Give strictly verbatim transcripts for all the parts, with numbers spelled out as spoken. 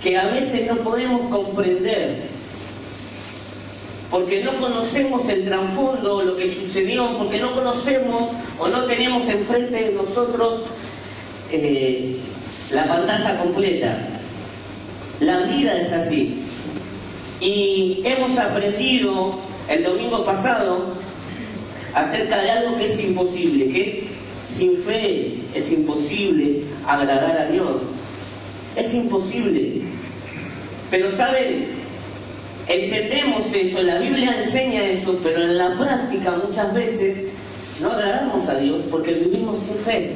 que a veces no podemos comprender, porque no conocemos el trasfondo, lo que sucedió, porque no conocemos o no tenemos enfrente de nosotros eh, la pantalla completa. La vida es así. Y hemos aprendido el domingo pasado acerca de algo que es imposible, que es sin fe es imposible agradar a Dios. Es imposible. Pero ¿saben? Entendemos eso, la Biblia enseña eso, pero en la práctica muchas veces no agradamos a Dios porque vivimos sin fe.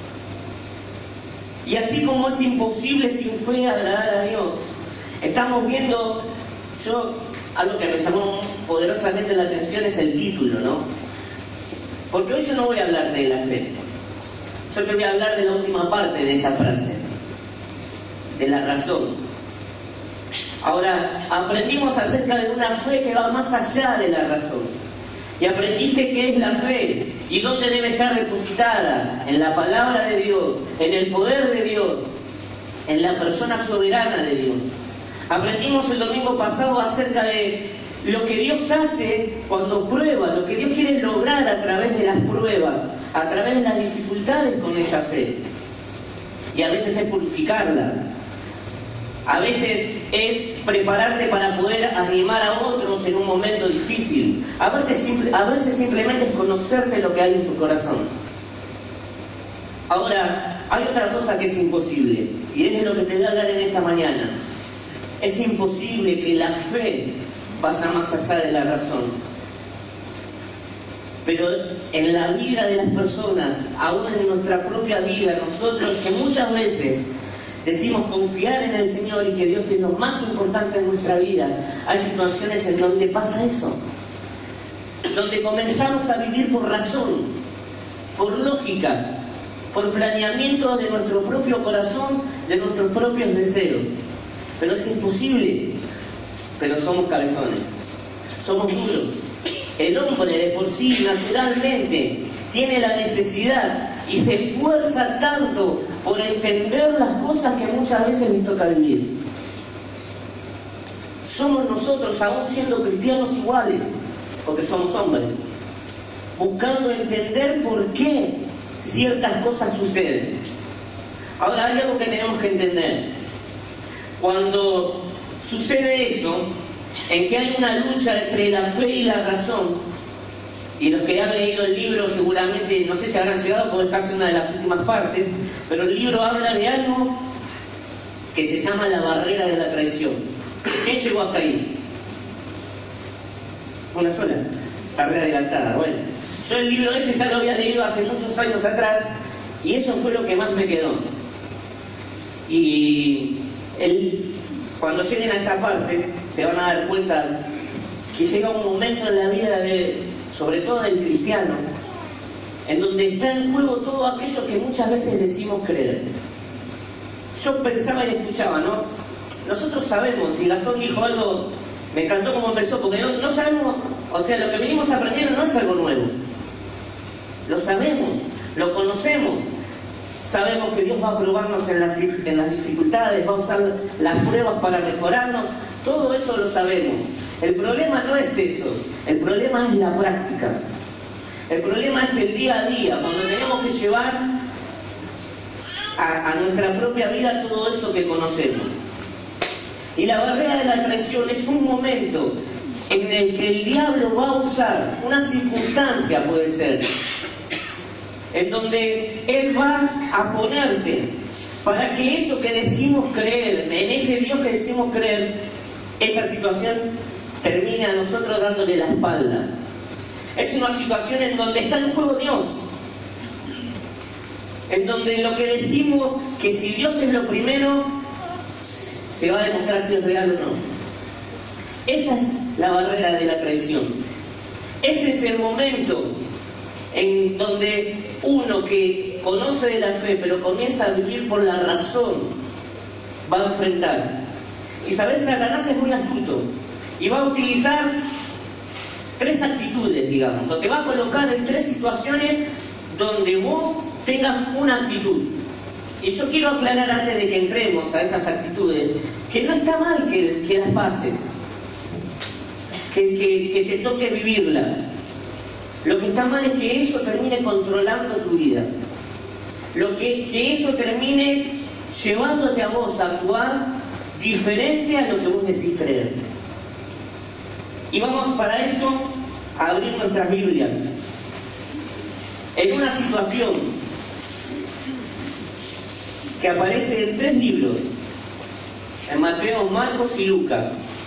Y así como es imposible sin fe agradar a Dios, estamos viendo, yo, algo que me llamó poderosamente la atención es el título, ¿no? Porque hoy yo no voy a hablar de la fe, yo te voy a hablar de la última parte de esa frase, de la razón. Ahora, aprendimos acerca de una fe que va más allá de la razón. Y aprendiste qué es la fe y dónde debe estar depositada: en la palabra de Dios, en el poder de Dios, en la persona soberana de Dios. Aprendimos el domingo pasado acerca de lo que Dios hace cuando prueba, lo que Dios quiere lograr a través de las pruebas, a través de las dificultades con esa fe. Y a veces es purificarla. A veces es prepararte para poder animar a otros en un momento difícil. A veces, a veces simplemente es conocerte lo que hay en tu corazón. Ahora, hay otra cosa que es imposible, y es de lo que te voy a hablar en esta mañana. Es imposible que la fe vaya más allá de la razón. Pero en la vida de las personas, aún en nuestra propia vida, nosotros que muchas veces decimos confiar en el Señor y que Dios es lo más importante en nuestra vida, hay situaciones en donde pasa eso, donde comenzamos a vivir por razón, por lógicas, por planeamientos de nuestro propio corazón, de nuestros propios deseos. Pero es imposible. Pero somos cabezones, somos duros. El hombre de por sí naturalmente tiene la necesidad y se esfuerza tanto por entender las cosas que muchas veces les toca vivir. Somos nosotros, aún siendo cristianos iguales, porque somos hombres, buscando entender por qué ciertas cosas suceden. Ahora, hay algo que tenemos que entender. Cuando sucede eso, en que hay una lucha entre la fe y la razón, y los que han leído el libro seguramente, no sé si habrán llegado porque es casi una de las últimas partes, pero el libro habla de algo que se llama la barrera de la traición. ¿Quién llegó hasta ahí? Una sola. Está re adelantada. Bueno, yo el libro ese ya lo había leído hace muchos años atrás y eso fue lo que más me quedó. Y el, cuando lleguen a esa parte se van a dar cuenta que llega un momento en la vida de, sobre todo del cristiano, en donde está en juego todo aquello que muchas veces decimos creer. Yo pensaba y escuchaba, ¿no? Nosotros sabemos, y Gastón dijo algo, me encantó cómo empezó, porque no, no sabemos, o sea, lo que venimos aprendiendo no es algo nuevo. Lo sabemos, lo conocemos. Sabemos que Dios va a probarnos en las, en las dificultades, va a usar las pruebas para mejorarnos. Todo eso lo sabemos. El problema no es eso, el problema es la práctica. El problema es el día a día, cuando tenemos que llevar a, a nuestra propia vida todo eso que conocemos. Y la barrera de la traición es un momento en el que el diablo va a usar una circunstancia, puede ser, en donde él va a ponerte para que eso que decimos creer, en ese Dios que decimos creer, esa situación termine a nosotros dándole la espalda. Es una situación en donde está en juego Dios, en donde lo que decimos que si Dios es lo primero, se va a demostrar si es real o no. Esa es la barrera de la traición. Ese es el momento en donde uno que conoce de la fe pero comienza a vivir por la razón va a enfrentar. Y sabes, Satanás es muy astuto y va a utilizar tres actitudes, digamos, o te va a colocar en tres situaciones donde vos tengas una actitud. Y yo quiero aclarar antes de que entremos a esas actitudes, que no está mal que, que las pases, que, que, que te toque vivirlas. Lo que está mal es que eso termine controlando tu vida. Lo que, que eso termine llevándote a vos a actuar diferente a lo que vos decís creer. Y vamos para eso a abrir nuestras Biblias. En una situación que aparece en tres libros, en Mateo, Marcos y Lucas.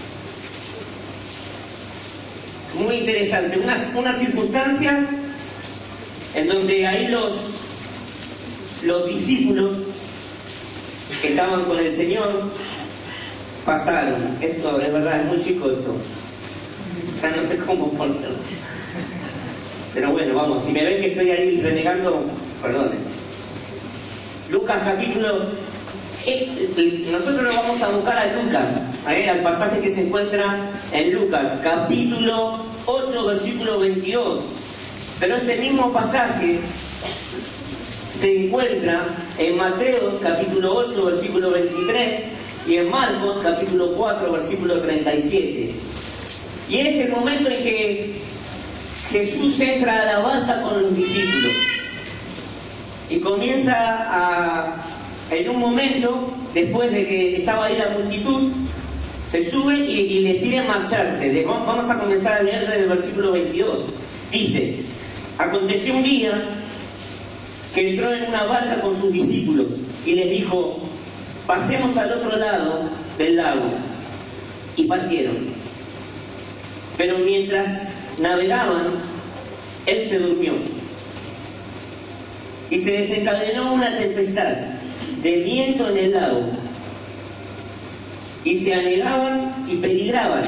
Muy interesante, una, una circunstancia en donde ahí los, los discípulos que estaban con el Señor pasaron. Esto es verdad, es muy chico esto. Ya no sé cómo ponerlo. Pero bueno, vamos, si me ven que estoy ahí renegando, perdonen. Lucas capítulo... Eh, nosotros nos vamos a buscar a Lucas, eh, al pasaje que se encuentra en Lucas, capítulo ocho, versículo veintidós. Pero este mismo pasaje se encuentra en Mateo, capítulo ocho, versículo veintitrés, y en Marcos, capítulo cuatro, versículo treinta y siete. Y es el momento en que Jesús entra a la barca con los discípulos y comienza a, en un momento, después de que estaba ahí la multitud, se sube y, y les pide marcharse. Vamos a comenzar a leer desde el versículo veintidós. Dice: aconteció un día que entró en una barca con sus discípulos y les dijo: pasemos al otro lado del lago. Y partieron. Pero mientras navegaban, él se durmió. Y se desencadenó una tempestad de viento en el lago. Y se anegaban y peligraban.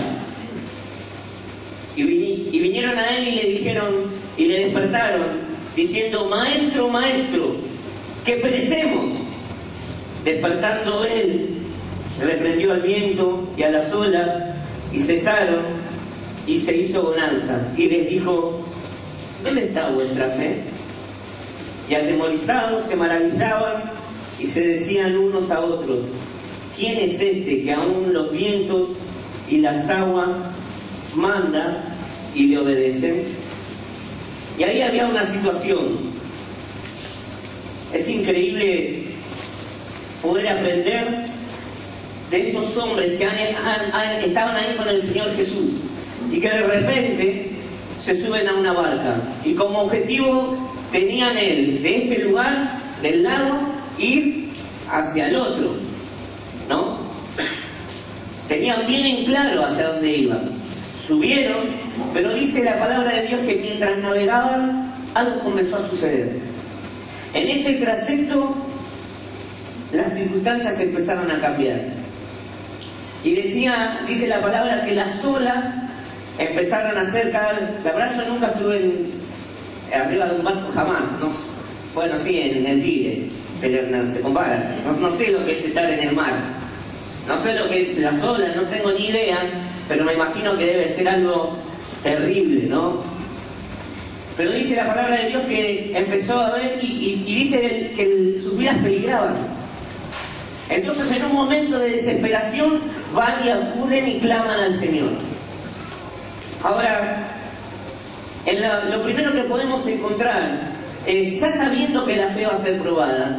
Y, vin y vinieron a él y le dijeron, y le despertaron, diciendo: maestro, maestro, que perecemos. Despertando él, reprendió al viento y a las olas, y cesaron, y se hizo bonanza. Y les dijo: ¿dónde está vuestra fe? Y atemorizados se maravillaban y se decían unos a otros: ¿quién es este que aún los vientos y las aguas manda y le obedecen? Y ahí había una situación. Es increíble poder aprender de estos hombres que han, han, han, estaban ahí con el Señor Jesús y que de repente se suben a una barca y como objetivo tenían él, de este lugar, del lago, ir hacia el otro, ¿no? Tenían bien en claro hacia dónde iban. Subieron, pero dice la palabra de Dios que mientras navegaban, algo comenzó a suceder. En ese trayecto, las circunstancias empezaron a cambiar. Y decía, dice la palabra, que las olas empezaron a ser cada vez... La verdad, yo nunca estuve en, arriba de un barco, jamás. No, bueno, sí, en el Tigre, pero no se compara. No, no sé lo que es estar en el mar. No sé lo que es las olas, no tengo ni idea, pero me imagino que debe ser algo terrible, ¿no? Pero dice la palabra de Dios que empezó a ver y, y, y dice que el, sus vidas peligraban. Entonces, en un momento de desesperación, van y acuden y claman al Señor. Ahora, en la, lo primero que podemos encontrar es, ya sabiendo que la fe va a ser probada,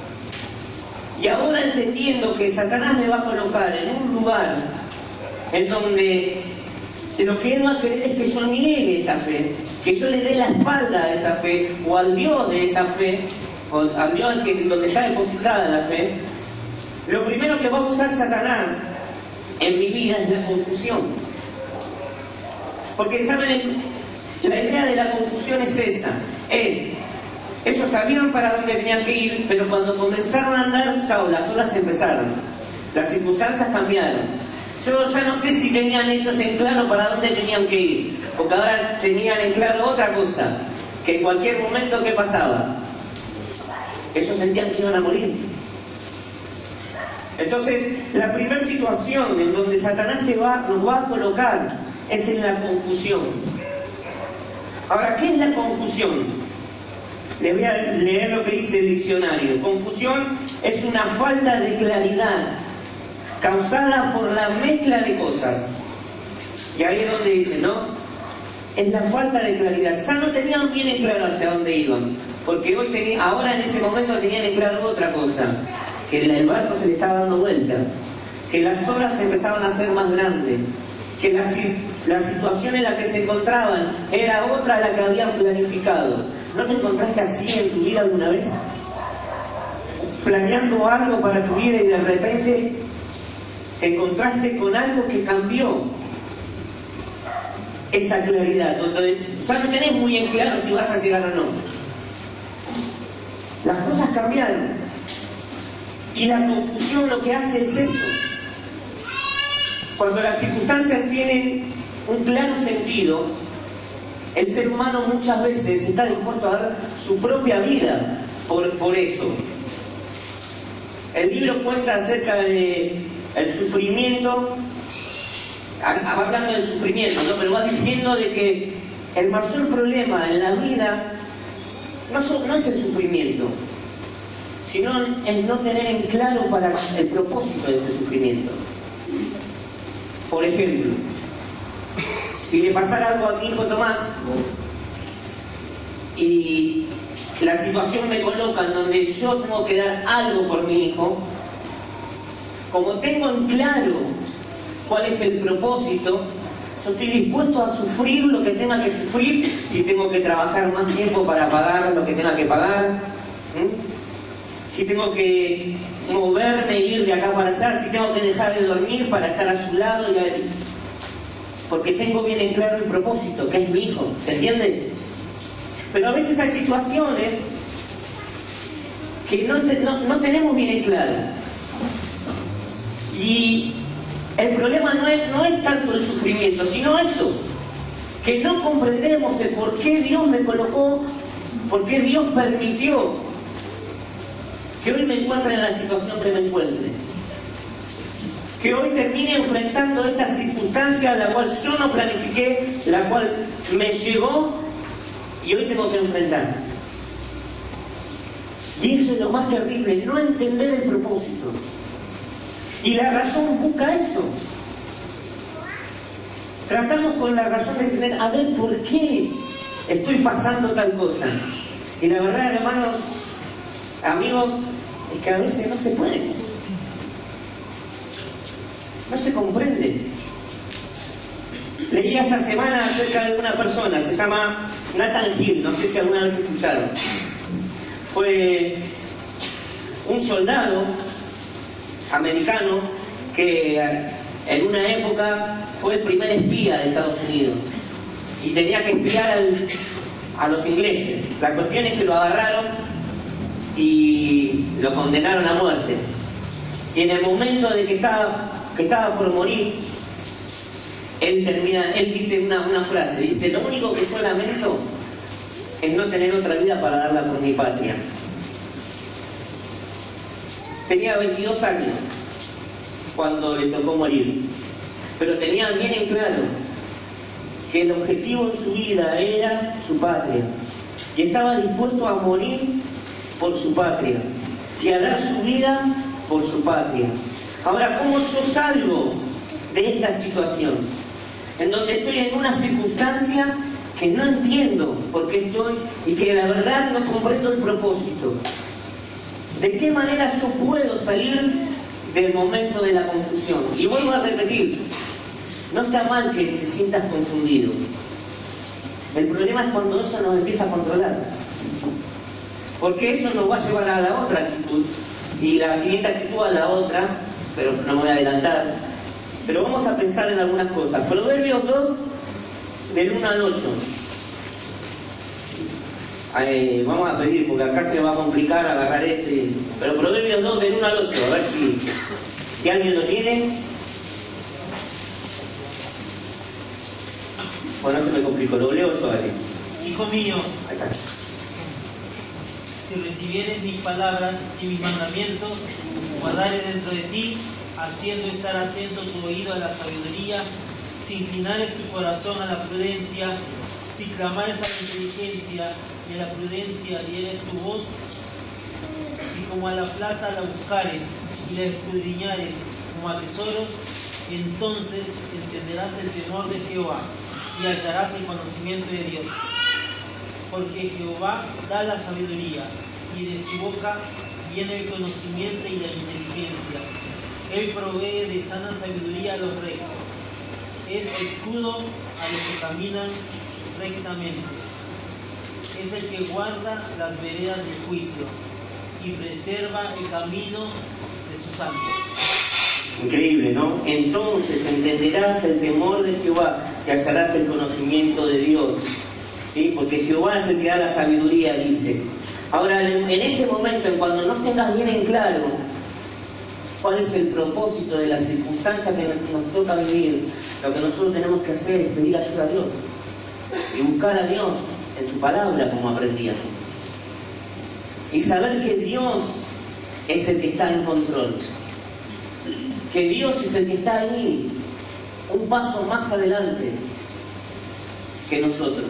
y ahora entendiendo que Satanás me va a colocar en un lugar en donde lo que él va a querer es que yo niegue esa fe, que yo le dé la espalda a esa fe, o al Dios de esa fe, o al Dios que, donde está depositada la fe. Lo primero que va a usar Satanás en mi vida es la confusión. Porque, ¿saben? La idea de la confusión es esa. Es, ellos sabían para dónde tenían que ir, pero cuando comenzaron a andar, chao, las olas empezaron. Las circunstancias cambiaron. Yo ya no sé si tenían ellos en claro para dónde tenían que ir, porque ahora tenían en claro otra cosa, que en cualquier momento, ¿qué pasaba? Ellos sentían que iban a morir. Entonces, la primera situación en donde Satanás te va, nos va a colocar es en la confusión. Ahora, ¿qué es la confusión? Les voy a leer lo que dice el diccionario. Confusión es una falta de claridad causada por la mezcla de cosas. Y ahí es donde dice, ¿no? Es la falta de claridad. Ya no tenían bien en claro hacia dónde iban. Porque hoy tenía, ahora en ese momento tenían en claro otra cosa. Que el barco se le estaba dando vuelta. Que las olas se empezaban a hacer más grandes. Que la, la situación en la que se encontraban era otra a la que habían planificado. ¿No te encontraste así en tu vida alguna vez? Planeando algo para tu vida y de repente te encontraste con algo que cambió esa claridad, donde ya no tenés muy en claro si vas a llegar o no. Las cosas cambiaron y la confusión lo que hace es eso. Cuando las circunstancias tienen un claro sentido, el ser humano muchas veces está dispuesto a dar su propia vida por, por eso. El libro cuenta acerca de el sufrimiento, va hablando del sufrimiento, ¿no? Pero va diciendo de que el mayor problema en la vida no, so, no es el sufrimiento, sino el no tener en claro para el propósito de ese sufrimiento. Por ejemplo, si le pasara algo a mi hijo Tomás y la situación me coloca en donde yo tengo que dar algo por mi hijo, como tengo en claro cuál es el propósito, yo estoy dispuesto a sufrir lo que tenga que sufrir, si tengo que trabajar más tiempo para pagar lo que tenga que pagar, ¿sí? Si tengo que moverme e ir de acá para allá, si tengo que dejar de dormir para estar a su lado, y a... porque tengo bien en claro el propósito, que es mi hijo, ¿se entiende? Pero a veces hay situaciones que no, te, no, no tenemos bien en claro. Y el problema no es, no es tanto el sufrimiento, sino eso, que no comprendemos el por qué Dios me colocó, por qué Dios permitió que hoy me encuentre en la situación que me encuentre. Que hoy termine enfrentando esta circunstancia la cual yo no planifiqué, la cual me llegó y hoy tengo que enfrentar. Y eso es lo más terrible, no entender el propósito. Y la razón busca eso. Tratamos con la razón de entender, a ver por qué estoy pasando tal cosa. Y la verdad, hermanos, amigos, es que a veces no se puede. No se comprende. Leí esta semana acerca de una persona, se llama Nathan Hill, no sé si alguna vez escucharon. Fue un soldado americano que en una época fue el primer espía de Estados Unidos y tenía que espiar al, a los ingleses. La cuestión es que lo agarraron y lo condenaron a muerte. Y en el momento de que estaba, que estaba por morir, él termina, él dice una, una frase, dice: lo único que yo lamento es no tener otra vida para darla por mi patria. Tenía veintidós años cuando le tocó morir, pero tenía bien en claro que el objetivo en su vida era su patria y estaba dispuesto a morir por su patria y a dar su vida por su patria. Ahora, ¿cómo yo salgo de esta situación? En donde estoy en una circunstancia que no entiendo por qué estoy y que la verdad no comprendo el propósito. ¿De qué manera yo puedo salir del momento de la confusión? Y vuelvo a repetir, no está mal que te sientas confundido. El problema es cuando eso nos empieza a controlar. Porque eso nos va a llevar a la otra actitud. Y la siguiente actitud a la otra, pero no me voy a adelantar. Pero vamos a pensar en algunas cosas. Proverbios dos, del uno al ocho. Eh, vamos a pedir, porque acá se me va a complicar agarrar este. Pero Proverbios dos, del uno al ocho, a ver si, si alguien lo tiene. Bueno, no se me complicó, lo leo yo aquí. Hijo mío, Acá. si recibieres mis palabras y mis mandamientos, guardaré dentro de ti, haciendo estar atento tu oído a la sabiduría, si inclinares tu corazón a la prudencia, Si clamares a la inteligencia y a la prudencia dieres tu voz, si como a la plata la buscares y la escudriñares como a tesoros, entonces entenderás el temor de Jehová y hallarás el conocimiento de Dios. Porque Jehová da la sabiduría y de su boca viene el conocimiento y la inteligencia. Él provee de sana sabiduría a los rectos. Es escudo a los que caminan rectamente. Es el que guarda las veredas del juicio y preserva el camino de sus santos. Increíble, ¿no? Entonces entenderás el temor de Jehová, que hallarás el conocimiento de Dios, ¿sí? Porque Jehová es el que da la sabiduría, dice. Ahora, en ese momento, en cuando no tengas bien en claro cuál es el propósito de las circunstancias que nos toca vivir, lo que nosotros tenemos que hacer es pedir ayuda a Dios y buscar a Dios en su palabra, como aprendíamos, y saber que Dios es el que está en control, que Dios es el que está ahí un paso más adelante que nosotros.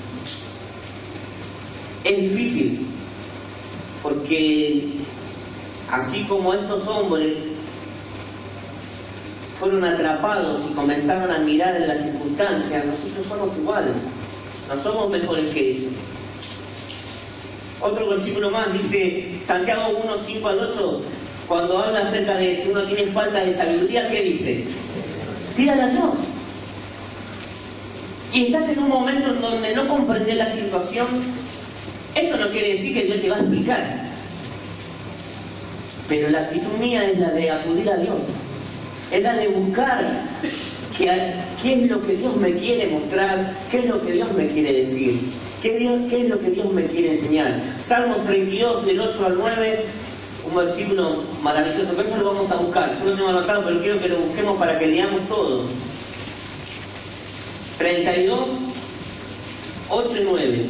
Es difícil, porque así como estos hombres fueron atrapados y comenzaron a mirar en las circunstancias, nosotros somos iguales, no somos mejores que ellos. Otro versículo más dice Santiago uno, cinco al ocho, cuando habla acerca de si uno tiene falta de sabiduría, ¿qué dice? Pídale a Dios. Y estás en un momento en donde no comprendes la situación. Esto no quiere decir que Dios te va a explicar, pero la actitud mía es la de acudir a Dios, es la de buscar qué, qué es lo que Dios me quiere mostrar, qué es lo que Dios me quiere decir, qué, Dios, qué es lo que Dios me quiere enseñar. Salmos treinta y dos, del ocho al nueve, un versículo maravilloso, pero eso lo vamos a buscar. Yo lo tengo anotado, pero quiero que lo busquemos para que leamos todo. treinta y dos, ocho y nueve.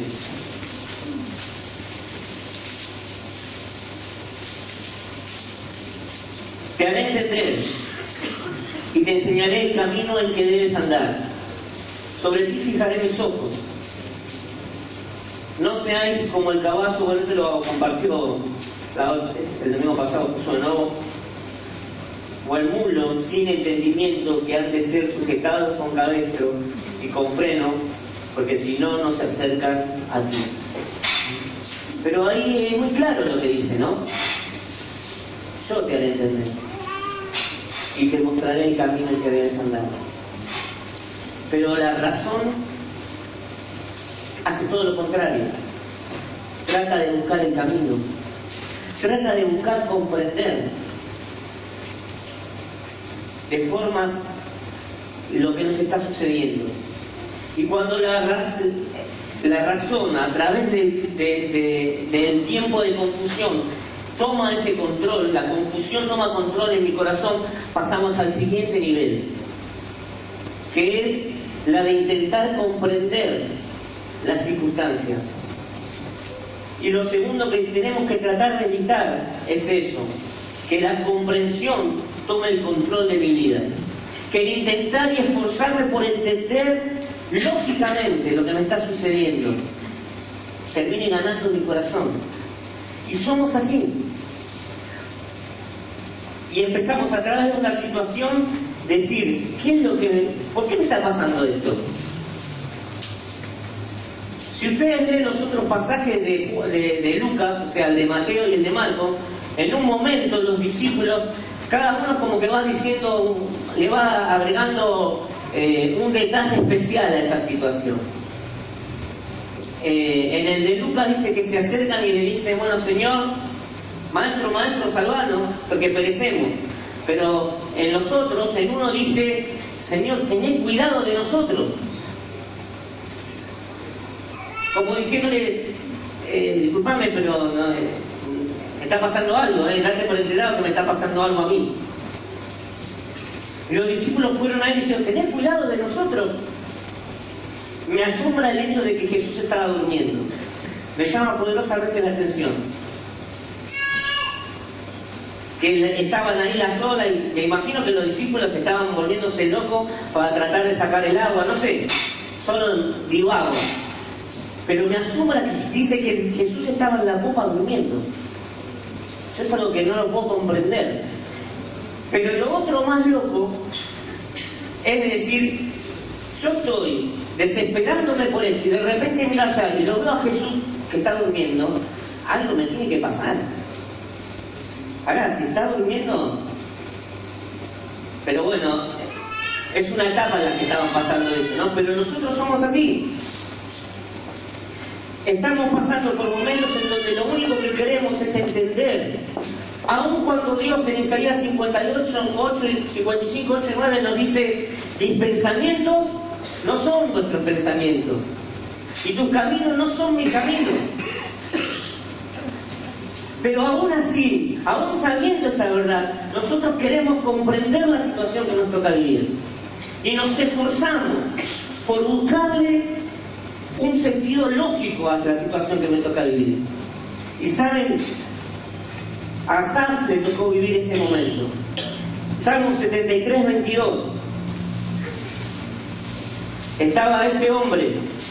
Te haré entender y te enseñaré el camino en que debes andar. Sobre ti fijaré mis ojos. No seáis como el caballo, bueno, te lo compartió la, el domingo pasado, puso de nuevo, o el mulo sin entendimiento, que han de ser sujetados con cabestro y con freno, porque si no, no se acercan a ti. Pero ahí es muy claro lo que dice, ¿no? Yo te haré entender y te mostraré el camino en que debes andar. Pero la razón hace todo lo contrario. Trata de buscar el camino, trata de buscar comprender de formas lo que nos está sucediendo. Y cuando la, la razón, a través de, de, de, del tiempo de confusión, toma ese control, la confusión toma control en mi corazón, pasamos al siguiente nivel, que es la de intentar comprender las circunstancias. Y lo segundo que tenemos que tratar de evitar es eso, que la comprensión tome el control de mi vida, que el intentar y esforzarme por entender lógicamente lo que me está sucediendo termine ganando mi corazón. Y somos así. Y empezamos a través de una situación decir, ¿qué es lo que me, ¿por qué me está pasando esto? Si ustedes leen los otros pasajes de, de, de Lucas, o sea, el de Mateo y el de Marcos, en un momento los discípulos, cada uno como que va diciendo, le va agregando eh, un detalle especial a esa situación. Eh, en el de Lucas dice que se acercan y le dicen, bueno, Señor, maestro, maestro, salvanos, porque perecemos. Pero en los otros, en uno dice, Señor, tened cuidado de nosotros. Como diciéndole, eh, disculpame, pero no, eh, me está pasando algo, eh, date por enterado que me está pasando algo a mí. Y los discípulos fueron a él y dijeron, tened cuidado de nosotros. Me asombra el hecho de que Jesús estaba durmiendo. Me llama poderosamente la atención. Que estaban ahí las olas y me imagino que los discípulos estaban volviéndose locos para tratar de sacar el agua, no sé, solo divago. Pero me asombra que dice que Jesús estaba en la popa durmiendo. Yo es algo que no lo puedo comprender. Pero lo otro más loco es decir, yo estoy desesperándome por esto y de repente miro allá y lo veo a Jesús que está durmiendo, algo me tiene que pasar. Ahora, si está durmiendo, pero bueno, es una etapa en la que estaban pasando eso, ¿no? Pero nosotros somos así. Estamos pasando por momentos en donde lo único que queremos es entender. Aun cuando Dios en Isaías cincuenta y ocho, ocho, cincuenta y cinco, ocho y nueve nos dice: mis pensamientos no son vuestros pensamientos, y tus caminos no son mis caminos. Pero aún así, aún sabiendo esa verdad, nosotros queremos comprender la situación que nos toca vivir. Y nos esforzamos por buscarle un sentido lógico a la situación que me toca vivir. Y saben, a Asaf le tocó vivir ese momento. Salmo setenta y tres, veintidós. Estaba este hombre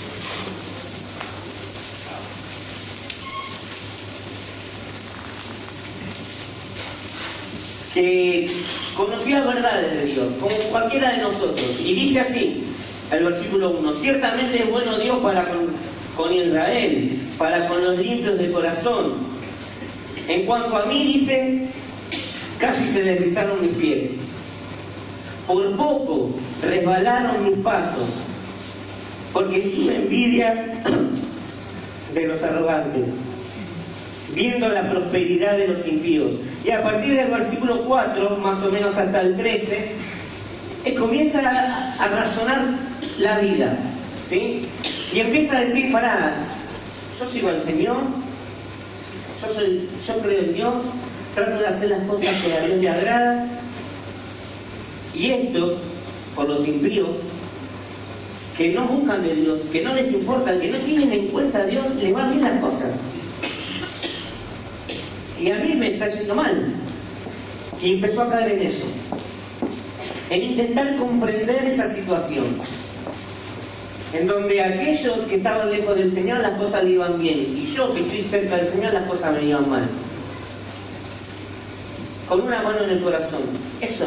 que conocía verdades de Dios, como cualquiera de nosotros. Y dice así, el versículo uno: ciertamente es bueno Dios para con, con Israel, para con los limpios de corazón. En cuanto a mí, dice, casi se deslizaron mis pies. Por poco resbalaron mis pasos, porque tuve envidia de los arrogantes, viendo la prosperidad de los impíos. Y a partir del versículo cuatro, más o menos hasta el trece, eh, comienza a, a razonar la vida, ¿sí? Y empieza a decir: pará, yo sigo al Señor, yo, soy, yo creo en Dios, trato de hacer las cosas que a Dios le agrada, y estos, por los impíos, que no buscan de Dios, que no les importa, que no tienen en cuenta a Dios, les van bien las cosas. Y a mí me está yendo mal. Y empezó a caer en eso, en intentar comprender esa situación, en donde aquellos que estaban lejos del Señor las cosas le iban bien, y yo que estoy cerca del Señor las cosas me iban mal. Con una mano en el corazón. Eso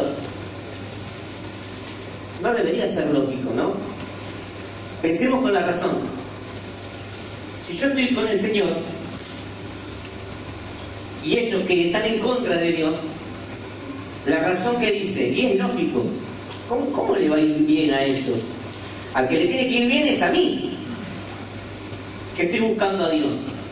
no debería ser lógico, ¿no? Pensemos con la razón. Si yo estoy con el Señor y ellos que están en contra de Dios, la razón que dice, y es lógico, ¿cómo, cómo le va a ir bien a ellos? Al que le tiene que ir bien es a mí, que estoy buscando a Dios.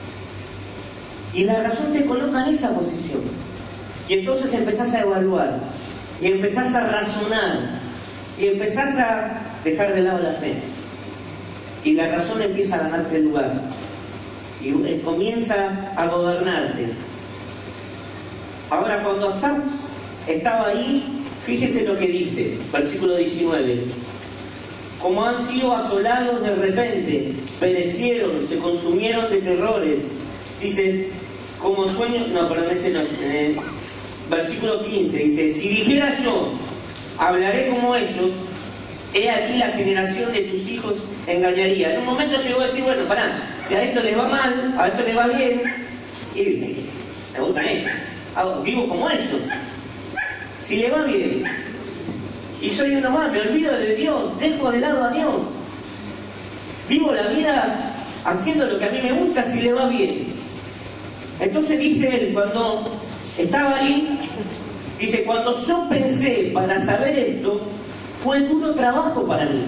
Y la razón te coloca en esa posición. Y entonces empezás a evaluar, y empezás a razonar, y empezás a dejar de lado la fe. Y la razón empieza a ganarte el lugar, y comienza a gobernarte. Ahora, cuando Asaf estaba ahí, fíjese lo que dice, versículo diecinueve. Como han sido asolados de repente, perecieron, se consumieron de terrores. Dice, como sueño, no, perdón, ese no, eh, versículo quince, dice, si dijera yo, hablaré como ellos, he aquí la generación de tus hijos engañaría. En un momento llegó a decir, bueno, pará, si a esto les va mal, a esto les va bien, y me gustan ellos. Vivo como ellos. Si le va bien y soy uno más, me olvido de Dios, dejo de lado a Dios, vivo la vida haciendo lo que a mí me gusta si le va bien. Entonces dice él, cuando estaba ahí, dice, cuando yo pensé para saber esto, fue duro trabajo para mí,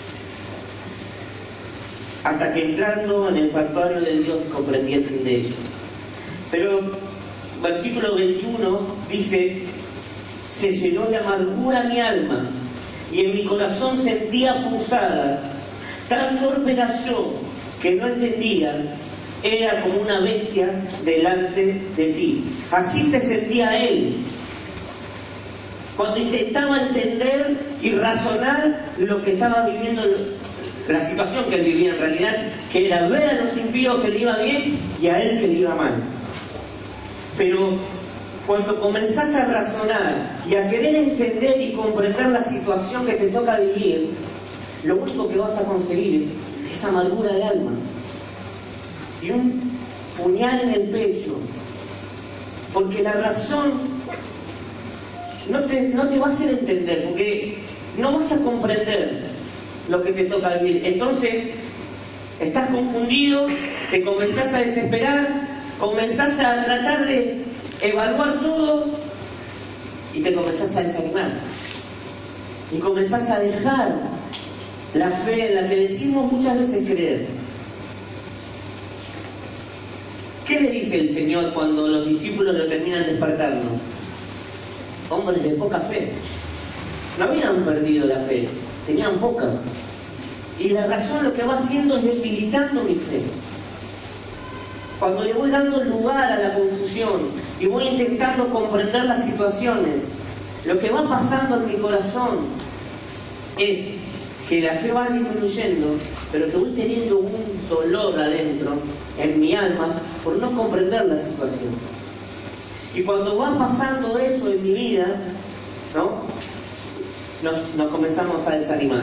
hasta que entrando en el santuario de Dios comprendí el fin de ellos. Pero versículo veintiuno dice, se llenó de amargura mi alma, y en mi corazón sentía punzadas. Tan torpe era yo, que no entendía, era como una bestia delante de ti. Así se sentía él, cuando intentaba entender y razonar lo que estaba viviendo, la situación que él vivía en realidad, que era ver a los impíos que le iba bien y a él que le iba mal. Pero cuando comenzás a razonar y a querer entender y comprender la situación que te toca vivir, lo único que vas a conseguir es amargura de alma. y un puñal en el pecho, porque la razón no te, no te va a hacer entender, porque no vas a comprender lo que te toca vivir. Entonces estás confundido, te comenzás a desesperar, comenzás a tratar de evaluar todo y te comenzás a desanimar y comenzás a dejar la fe en la que decimos muchas veces creer. ¿Qué le dice el Señor cuando los discípulos lo terminan despertando? Hombres de poca fe. No habían perdido la fe, tenían poca. Y la razón lo que va haciendo es debilitando mi fe. Cuando le voy dando lugar a la confusión y voy intentando comprender las situaciones, lo que va pasando en mi corazón es que la fe va disminuyendo, pero que voy teniendo un dolor adentro, en mi alma, por no comprender la situación. Y cuando va pasando eso en mi vida, ¿no? Nos, nos comenzamos a desanimar.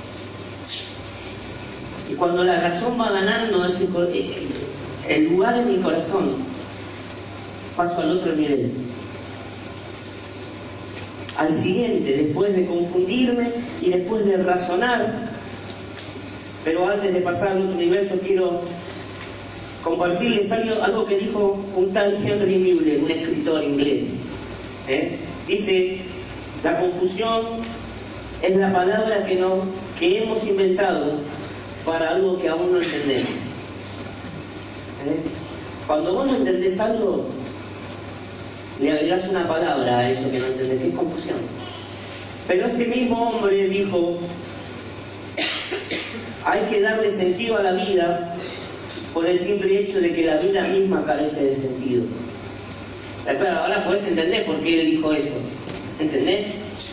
Y cuando la razón va ganando ese, el lugar en mi corazón, paso al otro nivel. Al siguiente, después de confundirme y después de razonar. Pero antes de pasar al otro nivel, yo quiero compartirles algo, algo que dijo un tal Henry Newell, un escritor inglés. ¿Eh? Dice, la confusión es la palabra que, no, que hemos inventado para algo que aún no entendemos. ¿Eh? Cuando vos no entendés algo, le agregás una palabra a eso que no entendés, que es confusión. Pero este mismo hombre dijo, hay que darle sentido a la vida por el simple hecho de que la vida misma carece de sentido. Claro, ahora podés entender por qué él dijo eso. ¿Entendés?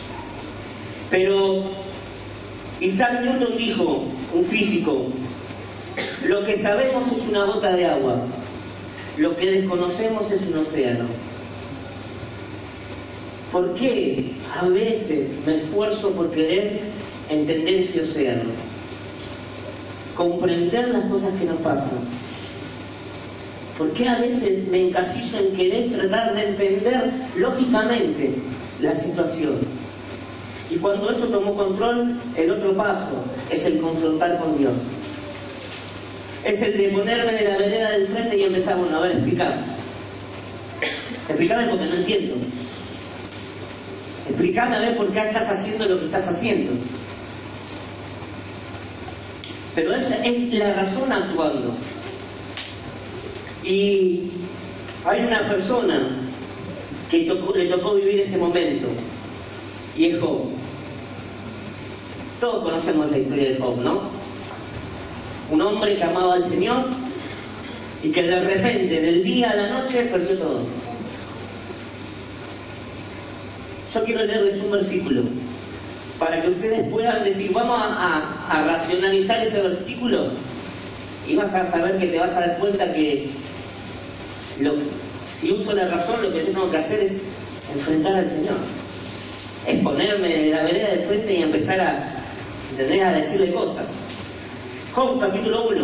Pero Isaac Newton dijo, un físico, lo que sabemos es una gota de agua, lo que desconocemos es un océano. ¿Por qué a veces me esfuerzo por querer entender ese océano? Comprender las cosas que nos pasan. ¿Por qué a veces me encasillo en querer tratar de entender lógicamente la situación? Y cuando eso tomó control, el otro paso es el confrontar con Dios. Es el de ponerme de la vereda del frente y empezar, bueno, a ver, explícame. Explícame porque no entiendo. Explícame a ver por qué estás haciendo lo que estás haciendo. Pero esa es la razón actuando. Y hay una persona que tocó, le tocó vivir ese momento, y es Job. Todos conocemos la historia de Job, ¿no? Un hombre que amaba al Señor y que de repente, del día a la noche, perdió todo. Yo quiero leerles un versículo para que ustedes puedan decir, vamos a, a, a racionalizar ese versículo, y vas a saber que te vas a dar cuenta que lo, si uso la razón, lo que yo tengo que hacer es enfrentar al Señor, es ponerme de la vereda del frente y empezar a, ¿entendés?, a decirle cosas. Job, capítulo uno.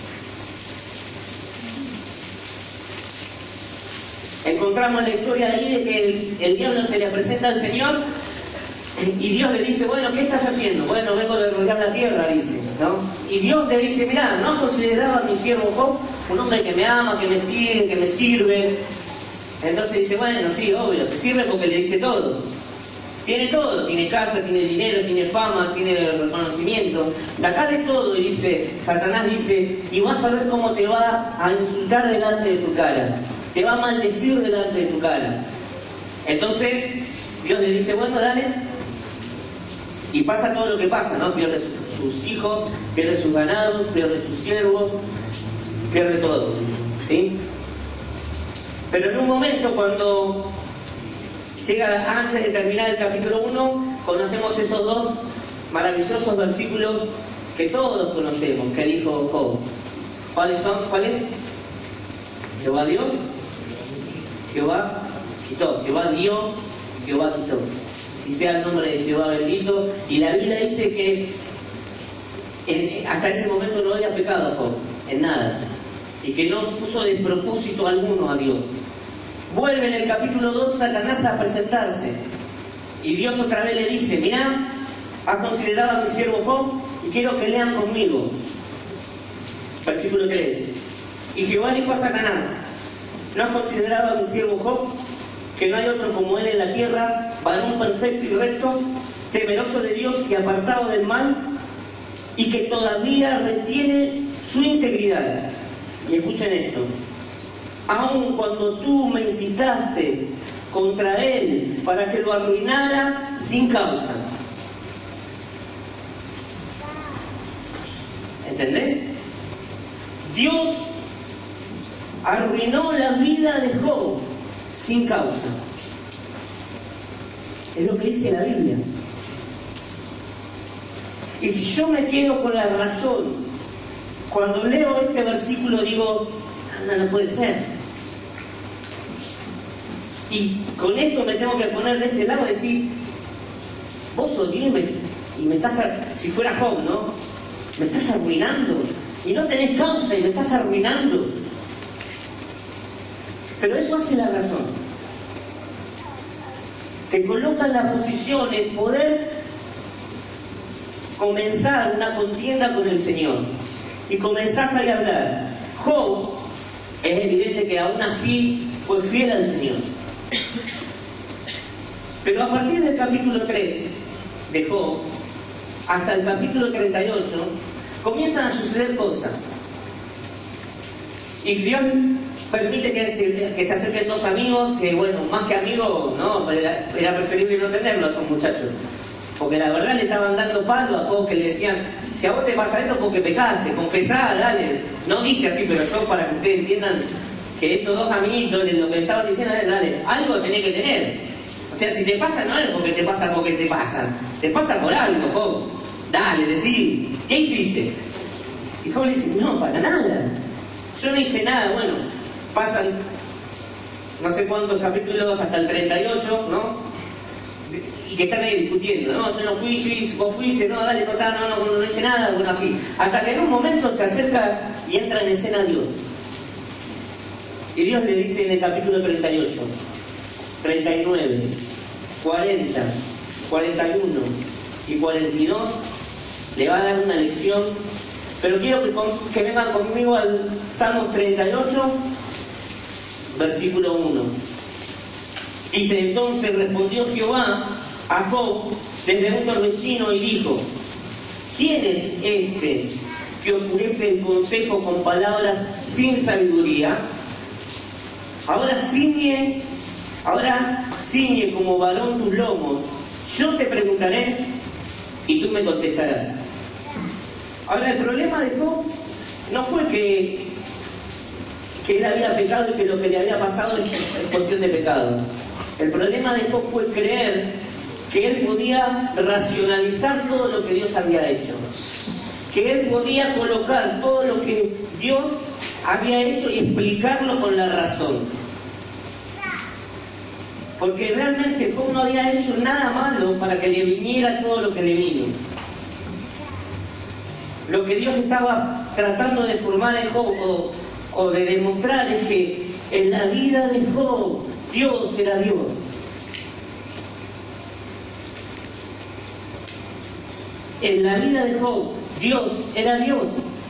Encontramos la historia ahí de que el, el diablo se le presenta al Señor y Dios le dice, bueno, ¿qué estás haciendo? Bueno, vengo de rodear la tierra, dice, ¿no? Y Dios le dice, mirá, ¿no consideraba a mi siervo Job un hombre que me ama, que me sigue, que me sirve? Entonces dice, bueno, sí, obvio, te sirve porque le diste todo. Tiene todo, tiene casa, tiene dinero, tiene fama, tiene reconocimiento. Sacale todo, y dice, Satanás dice, y vas a ver cómo te va a insultar delante de tu cara. Te va a maldecir delante de tu cara. Entonces, Dios le dice, bueno, dale. Y pasa todo lo que pasa, ¿no? Pierde sus, sus hijos, pierde sus ganados, pierde sus siervos, pierde todo, ¿sí? Pero en un momento, cuando llega antes de terminar el capítulo uno, conocemos esos dos maravillosos versículos que todos conocemos, que dijo Job. ¿Cuáles son? ¿Cuáles? Jehová Dios, Jehová quitó, Jehová dio, Jehová quitó. Y sea el nombre de Jehová bendito. Y la Biblia dice que en, hasta ese momento no había pecado Job, en nada. y que no puso de propósito alguno a Dios. Vuelve en el capítulo dos Satanás a presentarse y Dios otra vez le dice: mirá, has considerado a mi siervo Job y quiero que lean conmigo. Versículo tres. Y Jehová dijo a Satanás: ¿no has considerado a mi siervo Job, que no hay otro como él en la tierra, varón perfecto y recto, temeroso de Dios y apartado del mal, y que todavía retiene su integridad? Y escuchen esto: aun cuando tú me incitaste contra él para que lo arruinara sin causa. ¿Entendés? Dios arruinó la vida de Job sin causa. Es lo que dice la Biblia. Y si yo me quedo con la razón, cuando leo este versículo digo: no, no puede ser. Y con esto me tengo que poner de este lado y decir: vos sos Dios y me, y me estás, si fuera Job, ¿no? Me estás arruinando. Y no tenés causa y me estás arruinando. Pero eso hace la razón. Te coloca en la posición, el poder comenzar una contienda con el Señor. Y comenzás a hablar. Job, es evidente que aún así fue fiel al Señor. Pero a partir del capítulo tres de Job hasta el capítulo treinta y ocho comienzan a suceder cosas. Y Dios permite que se, que se acerquen dos amigos que, bueno, más que amigos, no, era, era preferible no tenerlos a esos muchachos. Porque la verdad le estaban dando palo a todos, que le decían: si a vos te pasa esto porque pecaste, confesá, dale. No dice así, pero yo, para que ustedes entiendan que estos dos amiguitos, lo que le estaban diciendo, dale, dale, algo tenés que tener. O sea, si te pasa, no es porque te pasa porque te pasa, te pasa por algo, Job. Dale, decí, ¿qué hiciste? Y Job le dice: no, para nada, yo no hice nada. Bueno, pasan no sé cuántos capítulos hasta el treinta y ocho, ¿no? Y que están ahí discutiendo: no, yo no fui, sí, vos fuiste, no, dale, cortá, no, no, no, no hice nada, bueno, así. Hasta que en un momento se acerca y entra en escena Dios. Y Dios le dice en el capítulo treinta y ocho, treinta y nueve, cuarenta, cuarenta y uno y cuarenta y dos, le va a dar una lección. Pero quiero que, con, que vengan conmigo al Salmo treinta y ocho, versículo uno. Dice: entonces respondió Jehová a Job desde un torbellino y dijo: ¿quién es este que oscurece el consejo con palabras sin sabiduría? Ahora ciñe, ahora ciñe como varón tus lomos. Yo te preguntaré y tú me contestarás. Ahora, el problema de Job no fue que, que él había pecado y que lo que le había pasado es cuestión de pecado. El problema de Job fue creer que él podía racionalizar todo lo que Dios había hecho. Que él podía colocar todo lo que Dios había hecho y explicarlo con la razón. Porque realmente Job no había hecho nada malo para que le viniera todo lo que le vino. Lo que Dios estaba tratando de formar en Job o, o de demostrar es que en la vida de Job Dios era Dios. En la vida de Job Dios era Dios.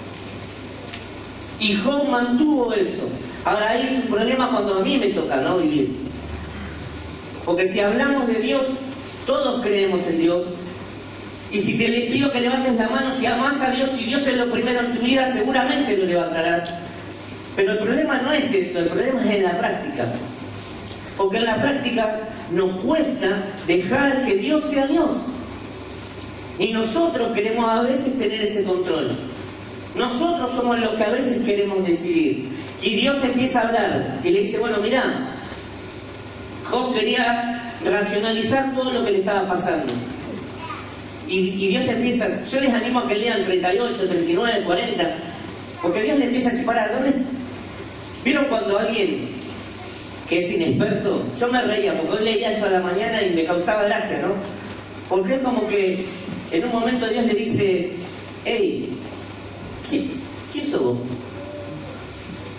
Y Job mantuvo eso. Ahora hay un problema cuando a mí me toca, ¿no?, vivir. Porque si hablamos de Dios, todos creemos en Dios. Y si te les pido que levantes la mano, si amas a Dios y Dios es lo primero en tu vida, seguramente lo levantarás. Pero el problema no es eso, el problema es en la práctica. Porque en la práctica nos cuesta dejar que Dios sea Dios. Y nosotros queremos a veces tener ese control. Nosotros somos los que a veces queremos decidir. Y Dios empieza a hablar y le dice: bueno, mirá, Job quería racionalizar todo lo que le estaba pasando. Y, y Dios empieza, yo les animo a que lean treinta y ocho, treinta y nueve, cuarenta, porque Dios le empieza a decir: para, ¿dónde? ¿Vieron cuando alguien que es inexperto? Yo me reía, porque hoy leía eso a la mañana y me causaba gracia, ¿no? Porque es como que en un momento Dios le dice: hey, ¿quién, quién sos vos?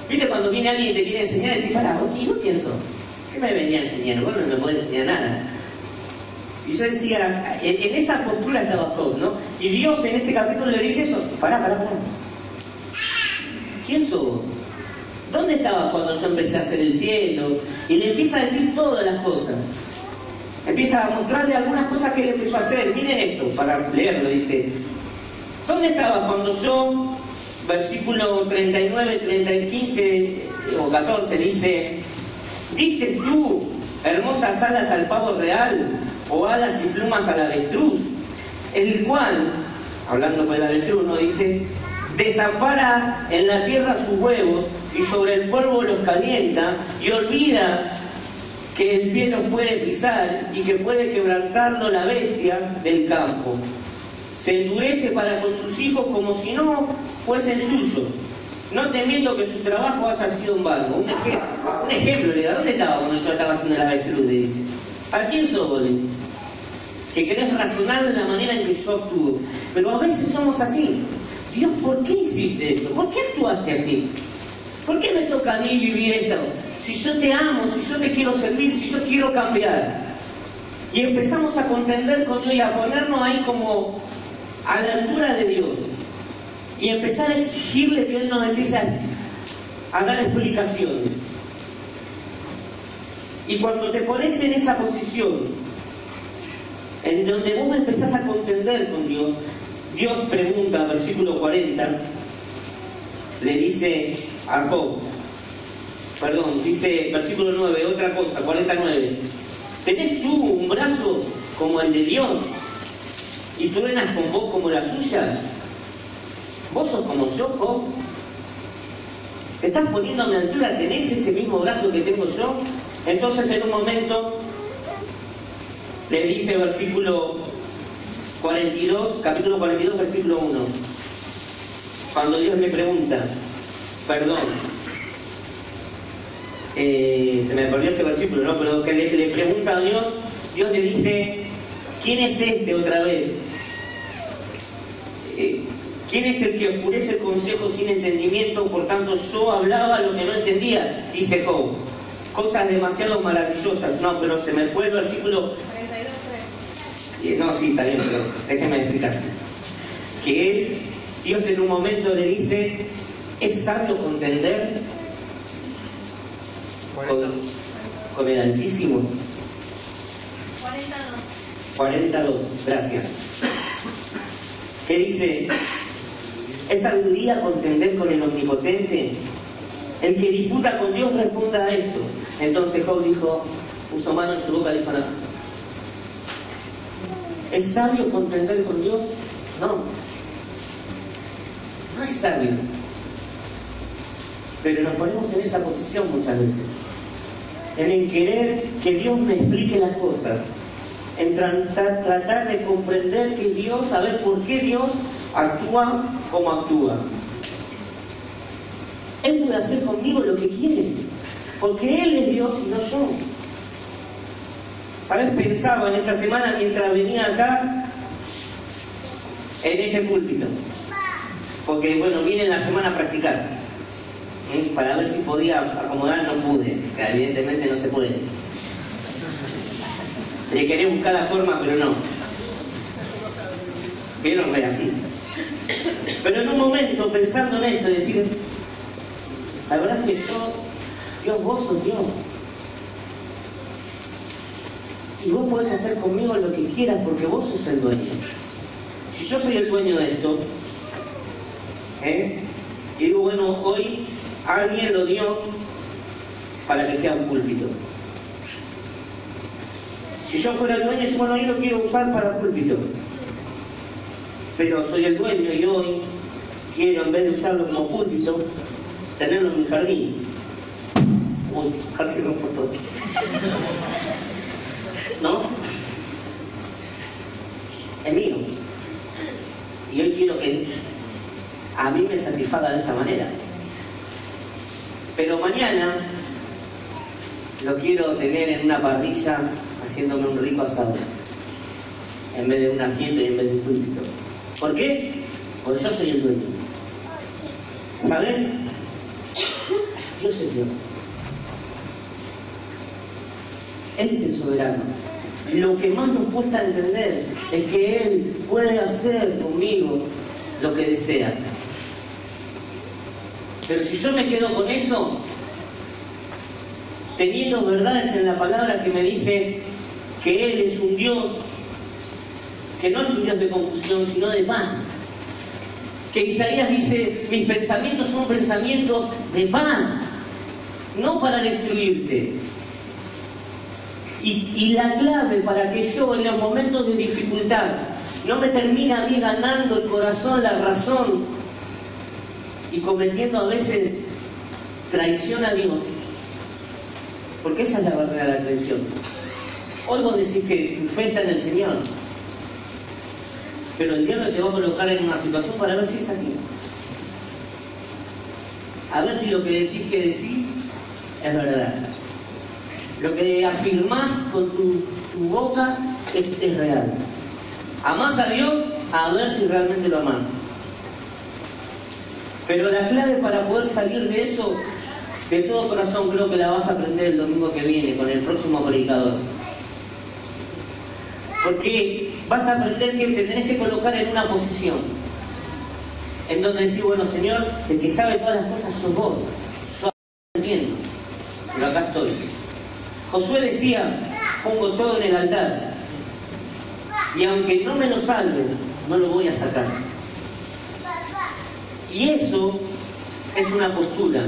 ¿Viste cuando viene alguien y te quiere enseñar y decís, pará, ¿y vos quién sos? ¿Qué me venía a enseñar? Vos no me podés enseñar nada. Y yo decía, en, en esa postura estaba Job, ¿no? Y Dios en este capítulo le dice eso, pará, pará, pará. ¿Quién sos vos? ¿Dónde estabas cuando yo empecé a hacer el cielo? Y le empieza a decir todas las cosas. Empieza a mostrarle algunas cosas que él empezó a hacer. Miren esto, para leerlo, dice. ¿Dónde estabas cuando yo, versículo treinta y nueve, treinta y quince o catorce, dice, ¿diste tú hermosas alas al pavo real o alas y plumas al avestruz? El cual, hablando con el avestruz, ¿no? Dice, desampara en la tierra sus huevos y sobre el polvo los calienta y olvida que el pie no puede pisar y que puede quebrantarlo la bestia del campo. Se endurece para con sus hijos como si no fuesen suyos, no temiendo que su trabajo haya sido en vano. Un ejemplo, un ejemplo le da, ¿dónde estaba cuando yo estaba haciendo el avestruz? Le dice, ¿para quién sos, que querés razonar de la manera en que yo actúo? Pero a veces somos así. Dios, ¿por qué hiciste esto? ¿Por qué actuaste así? ¿Por qué me toca a mí vivir esto? Si yo te amo, si yo te quiero servir, si yo quiero cambiar. Y empezamos a contender con Dios y a ponernos ahí como a la altura de Dios. Y empezar a exigirle que Él nos empiece a, a dar explicaciones. Y cuando te pones en esa posición, en donde vos empezás a contender con Dios, Dios pregunta, versículo cuarenta, le dice a Job, perdón, dice, versículo nueve, otra cosa, cuarenta y nueve, ¿tenés tú un brazo como el de Dios y truenas con vos como la suya? ¿Vos sos como yo, Job? ¿Te estás poniendo a mi altura? ¿Tenés ese mismo brazo que tengo yo? Entonces en un momento le dice, versículo cuarenta y dos, capítulo cuarenta y dos, versículo uno, cuando Dios le pregunta, perdón, eh, se me perdió este versículo, ¿no? Pero que le, le pregunta a Dios, Dios le dice, ¿quién es este otra vez? Eh, ¿Quién es el que oscurece el consejo sin entendimiento? Por tanto, yo hablaba lo que no entendía, dice Job. Cosas demasiado maravillosas. No, pero se me fue el versículo. cuarenta y dos. No, sí, está bien, pero déjeme explicar. Que es, Dios en un momento le dice, ¿es sabio contender con, con el Altísimo? cuarenta y dos. cuarenta y dos, gracias. ¿Qué dice? ¿Es sabiduría contender con el Omnipotente? El que disputa con Dios responda a esto. Entonces Job dijo, puso mano en su boca y dijo nada. ¿Es sabio contender con Dios? No. No es sabio. Pero nos ponemos en esa posición muchas veces. En el querer que Dios me explique las cosas. En tratar, tratar de comprender que Dios, saber por qué Dios actúa como actúa. Él puede hacer conmigo lo que quiere, porque Él es Dios y no yo. ¿Sabes? Pensaba en esta semana mientras venía acá, en este púlpito, porque bueno, vine en la semana a practicar, ¿eh? Para ver si podía acomodar, no pude, que evidentemente no se puede. Le quería buscar la forma, pero no. Vieron que era así. Pero en un momento, pensando en esto, decir, la verdad es que yo, Dios, vos sos Dios. Y vos podés hacer conmigo lo que quieras porque vos sos el dueño. Si yo soy el dueño de esto, ¿eh? Y digo, bueno, hoy alguien lo dio para que sea un púlpito. Si yo fuera el dueño, digo, bueno, yo lo quiero usar para púlpito. Pero soy el dueño y hoy quiero, en vez de usarlo como púlpito, tenerlo en mi jardín. Uy, casi rompo todo. ¿No? Es mío. Y hoy quiero que a mí me satisfaga de esta manera. Pero mañana lo quiero tener en una parrilla haciéndome un rico asado. En vez de un asiento y en vez de un púlpito. ¿Por qué? Porque yo soy el dueño. ¿Sabes? Dios es Dios. Él es el soberano. Lo que más nos cuesta entender es que Él puede hacer conmigo lo que desea. Pero si yo me quedo con eso, teniendo verdades en la palabra que me dice que Él es un Dios, que no es un Dios de confusión, sino de paz. Que Isaías dice, mis pensamientos son pensamientos de paz, no para destruirte. Y, y la clave para que yo en los momentos de dificultad no me termine a mí ganando el corazón, la razón y cometiendo a veces traición a Dios, porque esa es la barrera de la traición. Hoy vos decís que tu fe está en el Señor, pero el diablo te va a colocar en una situación para ver si es así, a ver si lo que decís que decís es verdad. Lo que afirmás con tu, tu boca es, es real. Amás a Dios, a ver si realmente lo amás. Pero la clave para poder salir de eso, de todo corazón, creo que la vas a aprender el domingo que viene con el próximo predicador. Porque vas a aprender que te tenés que colocar en una posición en donde decir, bueno, Señor, el que sabe todas las cosas sos vos. Yo entiendo, pero acá estoy. Josué decía, pongo todo en el altar, y aunque no me lo salves, no lo voy a sacar. Y eso es una postura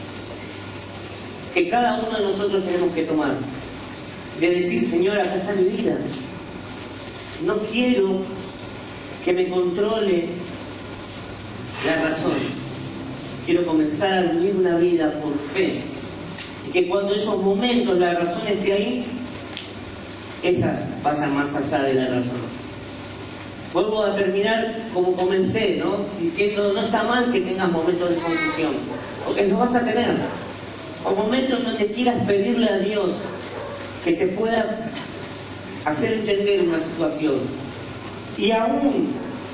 que cada uno de nosotros tenemos que tomar, de decir, Señor, acá está mi vida. No quiero que me controle la razón. Quiero comenzar a vivir una vida por fe. Y que cuando esos momentos la razón esté ahí, esa pasa más allá de la razón. Vuelvo a terminar como comencé, ¿no? Diciendo, no está mal que tengas momentos de confusión, porque los vas a tener. O momentos donde quieras pedirle a Dios que te pueda hacer entender una situación. Y aún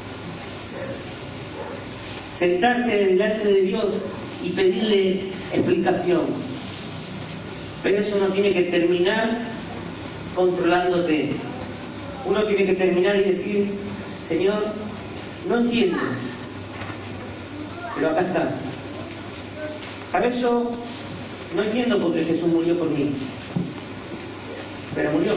sentarte delante de Dios y pedirle explicación. Pero eso no tiene que terminar controlándote. Uno tiene que terminar y decir, Señor, no entiendo, pero acá está. ¿Sabes? Yo no entiendo por qué Jesús murió por mí, pero murió.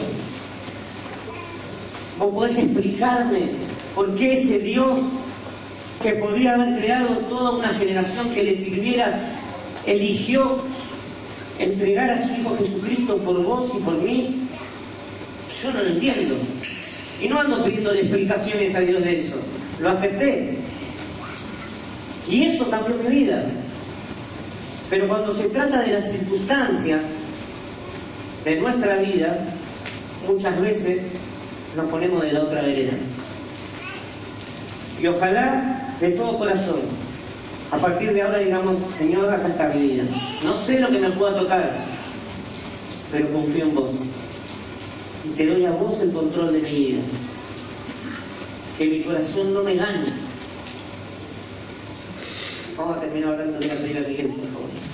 Vos podés explicarme por qué ese Dios que podía haber creado toda una generación que le sirviera, eligió entregar a su Hijo Jesucristo por vos y por mí. Yo no lo entiendo. Y no ando pidiéndole explicaciones a Dios de eso. Lo acepté. Y eso cambió mi vida. Pero cuando se trata de las circunstancias de nuestra vida, muchas veces nos ponemos de la otra vereda. Y ojalá de todo corazón, a partir de ahora digamos, Señor, acá está mi vida. No sé lo que me pueda tocar, pero confío en vos. Y te doy a vos el control de mi vida. Que mi corazón no me gane. Vamos a terminar hablando de la pedir a Miguel, por favor.